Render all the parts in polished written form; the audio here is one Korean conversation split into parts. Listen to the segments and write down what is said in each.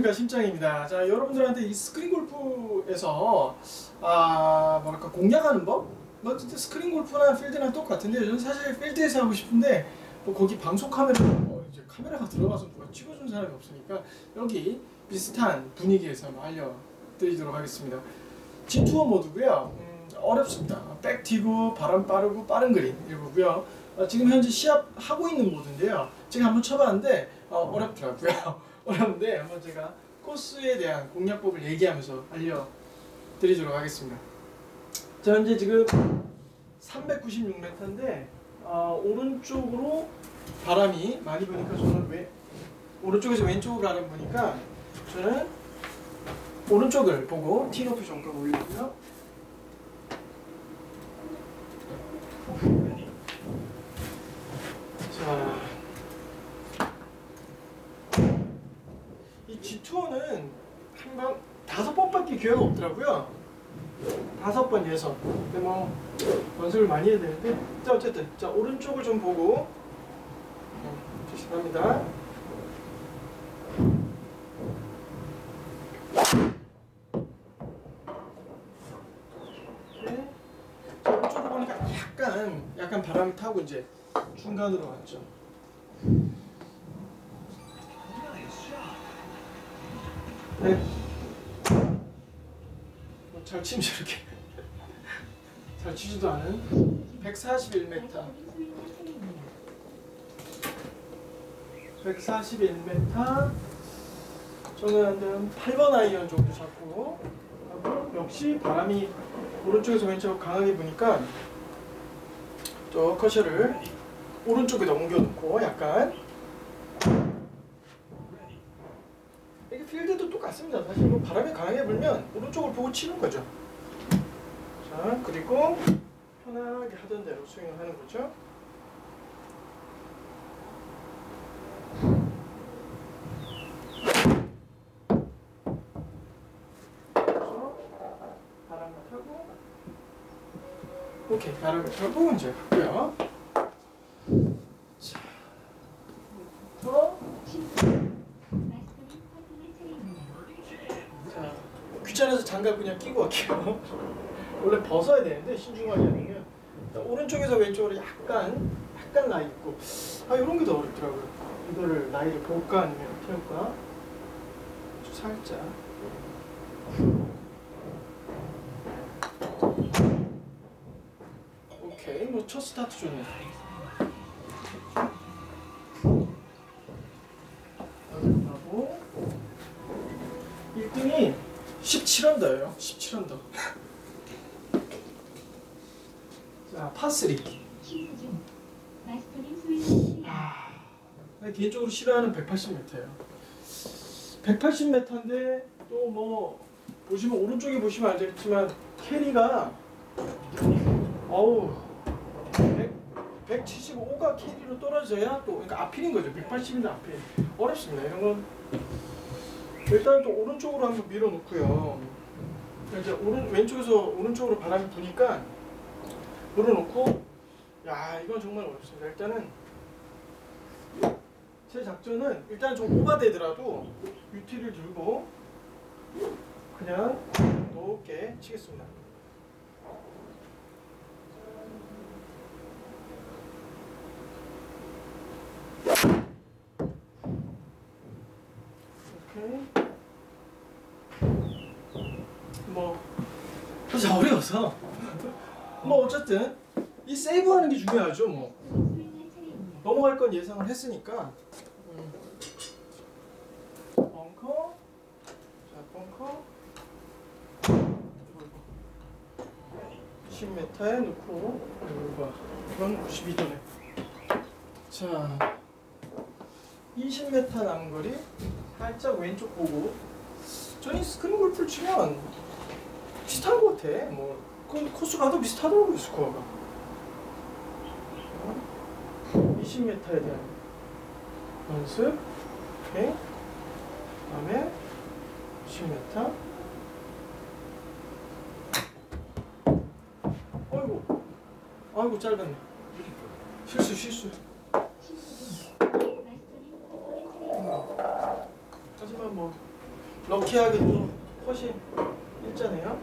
안녕하십니까, 심장입니다. 자, 여러분들한테 이 스크린 골프에서 뭐랄까 공략하는 법? 뭐 진짜 스크린 골프나 필드랑 똑같은데 저는 사실 필드에서 하고 싶은데 뭐 거기 방송 카메라 이제 카메라가 들어가서 누가 찍어준 사람이 없으니까 여기 비슷한 분위기에서 알려드리도록 하겠습니다. G2 모드고요. 어렵습니다. 백티브, 바람 빠르고 빠른 그린 이거고요. 지금 현재 시합 하고 있는 모드인데요. 제가 한번 쳐봤는데 어렵더라고요. 어려운데 한번 제가 코스에 대한 공략법을 얘기하면서 알려드리도록 하겠습니다. 자, 현재 지금 396m인데 오른쪽으로 바람이 많이 부니까 저는 오른쪽에서 왼쪽으로 바람 부니까 저는 오른쪽을 보고 티 높이 정도로 올리고요. 자, 이 G2는 한방 5번밖에 기회가 없더라고요. 5번 예선. 근데 뭐 연습을 많이 해야 되는데, 자 어쨌든 자 오른쪽을 좀 보고 조심합니다. 네. 자, 오른쪽을 보니까 약간 바람이 타고 이제 중간으로 왔죠. 네. 잘 치면 저렇게 잘 치지도 않은 141m 141m 저는 한 8번 아이언 정도 잡고 하고, 역시 바람이 오른쪽에서 왼쪽 강하게 부니까 또 커셔를 오른쪽에다 옮겨놓고 약간 이게 필드도 똑같습니다. 사실 뭐 바람이 강하게 불면 오른쪽을 보고 치는 거죠. 자, 그리고 편하게 하던 대로 스윙을 하는 거죠. 그래서 바람을 타고 오케이, 바람을 타고 이제 하고요. 자, 귀찮아서 장갑 그냥 끼고 갈게요. 원래 벗어야 되는데 신중하게 하면 오른쪽에서 왼쪽으로 약간 라이 있고 이런 게 더 어렵더라고요. 이거를 라이를 볼까 아니면 태울까? 살짝. 오케이, 뭐 첫 스타트 좋네. 하고 1등이 17언더예요. 17언더. 자, 파3. 개인적으로 싫어하는 180m예요. 180m인데 또 뭐 보시면 오른쪽에 보시면 알겠지만 캐리가 175가 캐리로 떨어져야 또 그러니까 앞필인 거죠. 180은 앞필. 어렵습니다. 이런 건 일단 또 오른쪽으로 한번 밀어놓고요. 이제 왼쪽에서 오른쪽으로 바람이 부니까 밀어놓고, 야, 이건 정말 어렵습니다. 일단은 제 작전은 일단 좀 오버되더라도 유티를 들고 그냥 높게 치겠습니다. 오케이. 뭐 사실 어려워서 뭐 어쨌든 이 세이브하는 게 중요하죠. 뭐 넘어갈 건 예상을 했으니까. 벙커, 자 벙커 10m에 놓고 이건 92도네. 자 20m 남은 거리 살짝 왼쪽 보고. 저희 스크린 골프를 치면 비슷한 것 같아. 뭐 코스 가도 비슷하더라고요. 스코어가 20m에 대한 연습. 오케이. 그다음에 10m. 아이고 짧았네. 실수. 하지만 뭐 럭키하게도 훨씬 일자네요.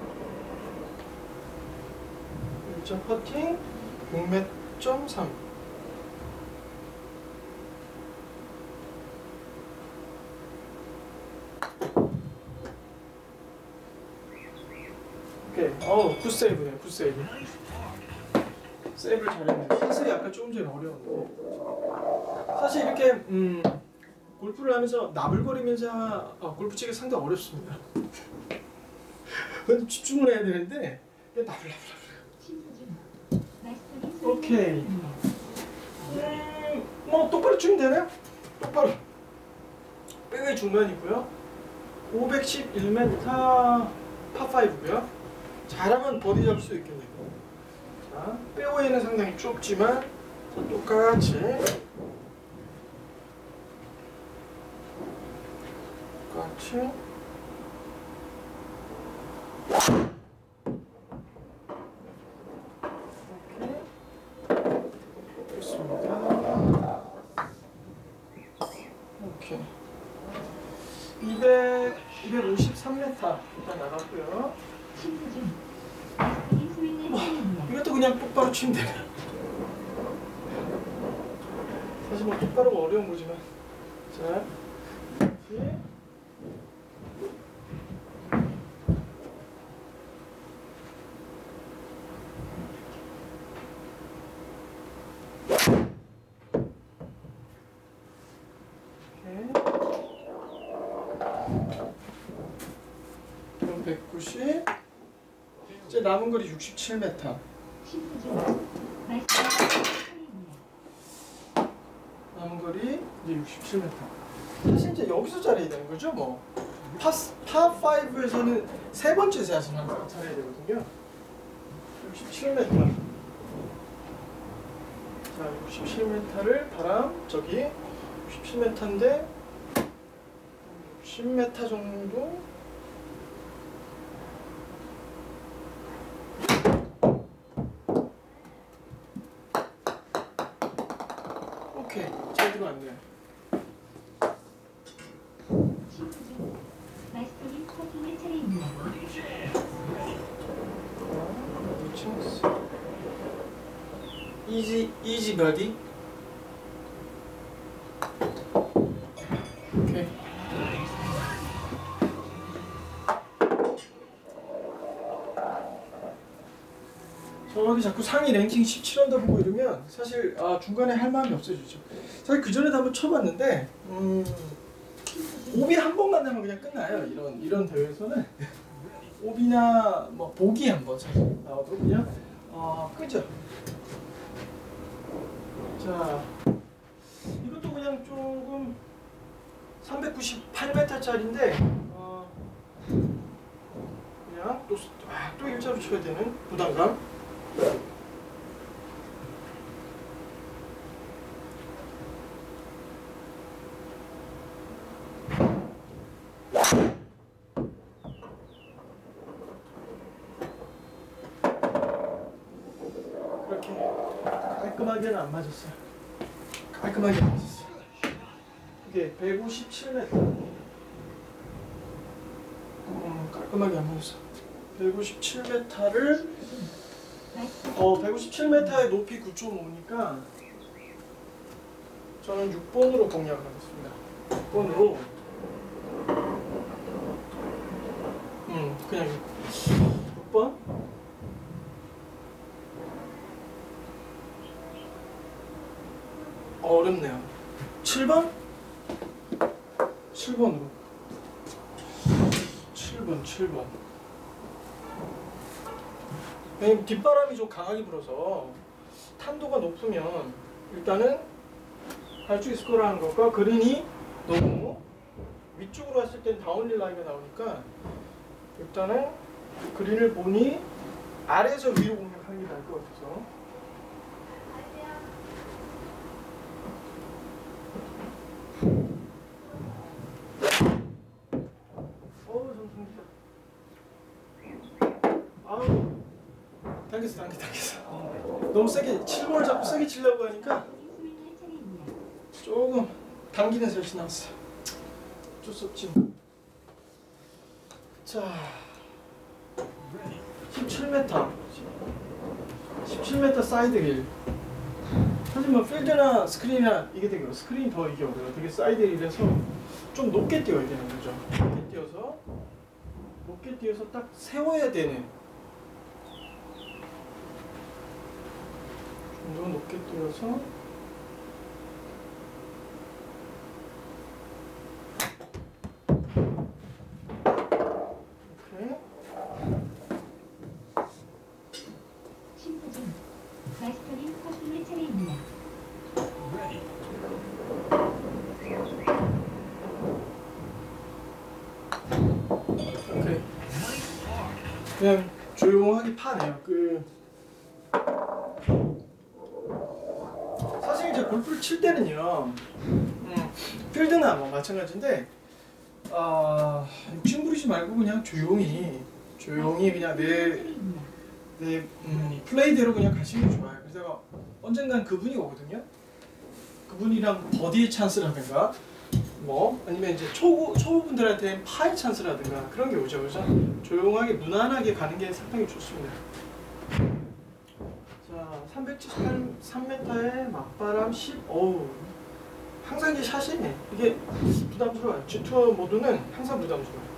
1점 퍼팅 6m.3. 오케이. 굿세이브네, 굿세이브. 세이브를 잘했네. 샷이 약간 조금 전에 어려웠는데. 사실 이렇게 골프를 하면서 나불거리면서 골프 치기 상당히 어렵습니다. 집중을 해야 되는데 나불나불. 오케이. 뭐 똑바로 치면 되나요? 똑바로. 백의 중간이고요. 511m 파5고요. 잘하면 버디 잡을 수 있겠네요. 자, 페어웨이는 상당히 좁지만 자, 똑같이 오케이. 좋습니다. 오케이. 253m 일단 나갔고요. 이것도 그냥 똑바로 치면 되네. 사실 뭐 똑바로가 어려운 거지만. 자, 다시. 그럼 190. 이제 남은 거리 67m. 남은 거리 이제 67m. 사실 이제 여기서 잘해야 되는 거죠, 뭐. 파5에서는 세 번째 샷을 항상 잘해야 되거든요. 67m. 자, 67m를 저기 67m인데 60m 정도. 오케이, 잘 들어왔네요. 마스터님 커팅의 차례입니다. 이지 버디. 오케이. 저기 자꾸 상위 랭킹 17언더 보고 이러면 사실 중간에 할 마음이 없어지죠. 사실 그 전에도 한번 쳐봤는데 오비 한 번만 나면 그냥 끝나요. 이런 대회에서는 오비나 뭐 보기 한 번 사실 나와도 그냥 끄죠. 자, 이것도 그냥 조금 398m짜리인데 그냥 또 일자로 쳐야 되는 부담감. 그렇게 깔끔하게는 안 맞았어요. 깔끔하게 안 맞았어요. 이게 157m. 깔끔하게 안 맞았어. 157m를 157m의 높이 9.5니까 저는 6번으로 공략을 하겠습니다. 6번으로 그냥 6번. 어렵네요. 7번? 7번으로 7번. 왜냐면 뒷바람이 좀 강하게 불어서 탄도가 높으면 일단은 갈 수 있을 거라는 것과 그린이 너무 위쪽으로 왔을 땐 다운힐 라인이 나오니까 일단은 그린을 보니 아래에서 위로 공략하는 게 나을 것 같아서 당겼어. 너무 세게 7번을 자꾸 세게 치려고 하니까 조금 당기는 샷이 나왔어. 어쩔 수 없지. 자, 17m. 17m 사이드 길. 사실 뭐 필드나 스크린이나 이게 되게 스크린이 더 이게 어려워요. 되게 사이드 길이라서 좀 높게 뛰어야 되는 거죠. 높게 뛰어서 딱 세워야 되는. 좀 더 높게 뛰어서. 심수진 마스터링 커팅의 차례입니다. 오케이. 그냥 조용하게 파네요. 사실 이제 골프를 칠 때는요, 필드나 뭐 마찬가지인데, 욕심 부리지 말고 그냥 조용히 그냥 내 플레이대로 그냥 가시는 게 좋아요. 그래서 언젠간 그분이 오거든요. 그분이랑 버디의 찬스라든가, 뭐 아니면 이제 초보분들한테는 파의 찬스라든가 그런 게 오죠. 그래서 조용하게 무난하게 가는 게 상당히 좋습니다. 자, 373m에 맞바람 10. 어우, 항상 이게 샷이 이게 부담스러워요. G2 모드는 항상 부담스러워요.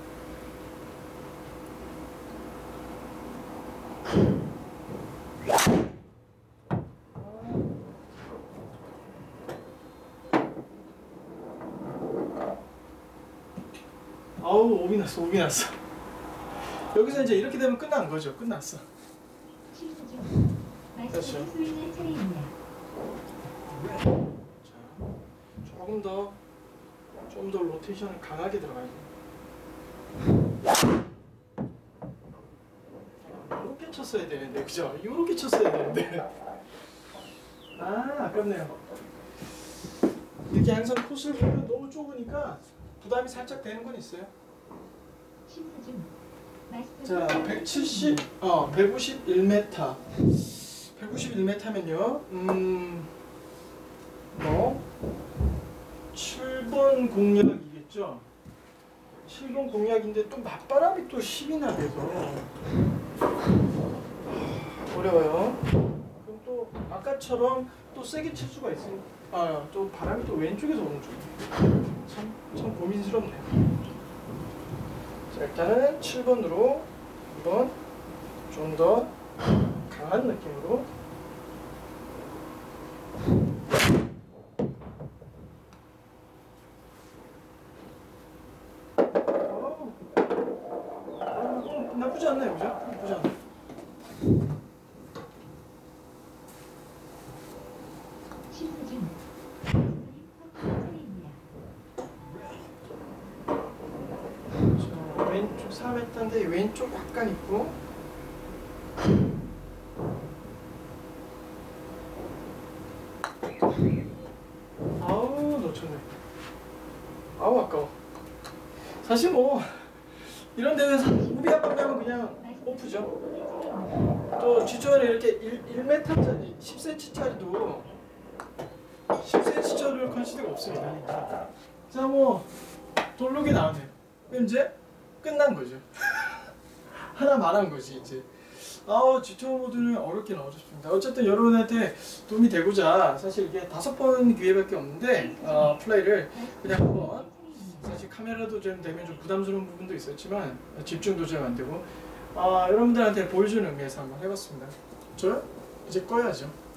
아우, 오비 났어. 여기서 이제 이렇게 되면 끝난 거죠. 끝났어. 심수진 마스터링 스윙의 차례입니다. 자, 좀 더 로테이션을 강하게 들어가야 돼. 이렇게 쳤어야 되는데, 그죠? 이렇게 쳤어야 되는데. 아깝네요. 이렇게 항상 코스를 보면 너무 좁으니까 부담이 살짝 되는 건 있어요. 심수진 자, 151m. 151m면요. 뭐 7번 공략이겠죠. 7번 공략인데 또 맞바람이 또 10이나 돼서 어려워요. 그럼 또 아까처럼 또 세게 칠 수가 있으니까 또 바람이 또 왼쪽에서 오는 쪽. 참 고민스럽네요. 자, 일단은 7번으로 한번 좀 더 강한 느낌으로. 나쁘지 않네요, 그죠? 나쁘지 않네. 심수진 마스터링 커팅의 차례입니다. 자, 왼쪽 4m인데 왼쪽 약간 있고. 아우, 놓쳤네. 아우, 아까워. 사실 뭐 이런 대회에서 우비 한 번 가면 그냥 오프죠. 또 G2는 이렇게 1m짜리 10cm짜리도 10cm짜리 컨시드가 없습니다. 자, 뭐 돌록이 나오네요. 그럼 이제 끝난 거죠. 하나 말한 거지 이제. G2 모드는 어렵긴 어렵습니다. 어쨌든 여러분한테 도움이 되고자 사실 이게 5번 기회밖에 없는데 플레이를 그냥 한번, 사실 카메라도 좀 되면 좀 부담스러운 부분도 있었지만 집중도 좀 안 되고 여러분들한테 보여주는 의미에서 한번 해봤습니다. 저요? 이제 꺼야죠.